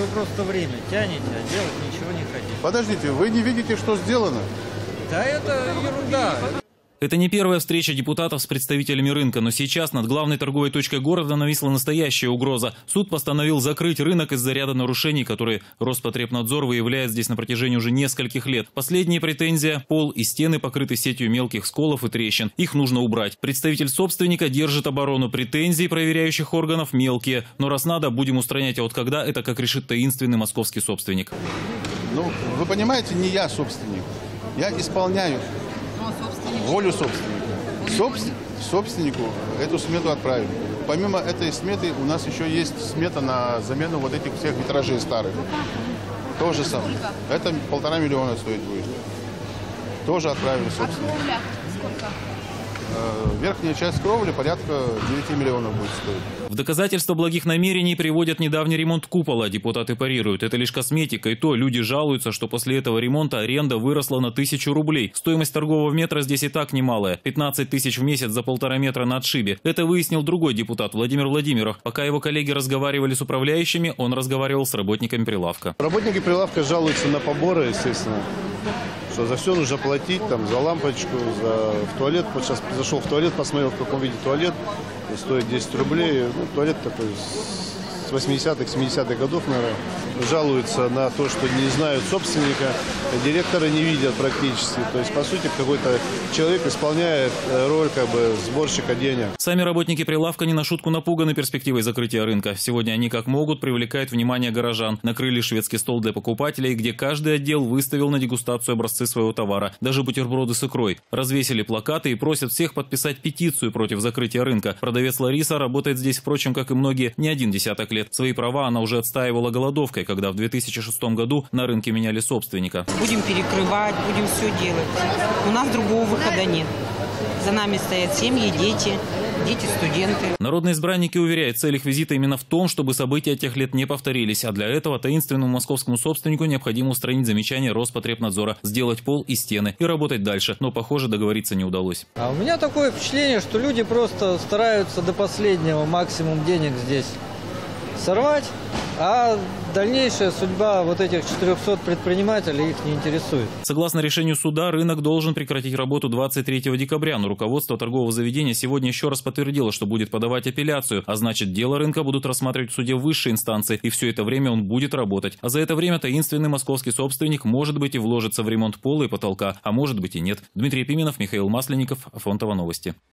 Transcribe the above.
вы просто время тянете, а делать ничего не хотите. Подождите, вы не видите, что сделано? Да это ерунда. Это не первая встреча депутатов с представителями рынка, но сейчас над главной торговой точкой города нависла настоящая угроза. Суд постановил закрыть рынок из-за ряда нарушений, которые Роспотребнадзор выявляет здесь на протяжении уже нескольких лет. Последняя претензия – пол и стены покрыты сетью мелких сколов и трещин. Их нужно убрать. Представитель собственника держит оборону. Претензий проверяющих органов мелкие. Но раз надо, будем устранять. А вот когда – это как решит таинственный московский собственник. Ну, вы понимаете, не я собственник. Я исполняю волю собственника. Собственнику эту смету отправили. Помимо этой сметы у нас еще есть смета на замену вот этих всех витражей старых. То же самое. Это 1,5 миллиона стоить будет. Тоже отправили собственнику. Верхняя часть кровли порядка 9 миллионов будет стоить. В доказательство благих намерений приводят недавний ремонт купола. Депутаты парируют. Это лишь косметика. И то люди жалуются, что после этого ремонта аренда выросла на 1000 рублей. Стоимость торгового метра здесь и так немалая. 15 тысяч в месяц за 1,5 метра на отшибе. Это выяснил другой депутат, Владимир Владимиров. Пока его коллеги разговаривали с управляющими, он разговаривал с работниками прилавка. Работники прилавка жалуются на поборы, естественно. Что за все нужно платить, там, за лампочку, в туалет. Вот сейчас зашел в туалет, посмотрел, в каком виде туалет. И стоит 10 рублей. Ну, туалет такой с 80-х, 70-х годов, наверное. Жалуются на то, что не знают собственника, директора не видят практически. То есть, по сути, какой-то человек исполняет роль как бы сборщика денег. Сами работники прилавка не на шутку напуганы перспективой закрытия рынка. Сегодня они как могут привлекают внимание горожан. Накрыли шведский стол для покупателей, где каждый отдел выставил на дегустацию образцы своего товара. Даже бутерброды с икрой. Развесили плакаты и просят всех подписать петицию против закрытия рынка. Продавец Лариса работает здесь, впрочем, как и многие, не один десяток лет. Свои права она уже отстаивала голодовкой, когда в 2006 году на рынке меняли собственника. Будем перекрывать, будем все делать. У нас другого выхода нет. За нами стоят семьи, дети, студенты. Народные избранники уверяют, цель их визита именно в том, чтобы события тех лет не повторились. А для этого таинственному московскому собственнику необходимо устранить замечания Роспотребнадзора, сделать пол и стены и работать дальше. Но, похоже, договориться не удалось. А у меня такое впечатление, что люди просто стараются до последнего максимум денег здесь сорвать, а дальнейшая судьба вот этих 400 предпринимателей их не интересует. Согласно решению суда, рынок должен прекратить работу 23 декабря, но руководство торгового заведения сегодня еще раз подтвердило, что будет подавать апелляцию, а значит, дело рынка будут рассматривать в суде высшей инстанции, и все это время он будет работать. А за это время таинственный московский собственник, может быть, и вложится в ремонт пола и потолка, а может быть и нет. Дмитрий Пименов, Михаил Масленников, Афонтово новости.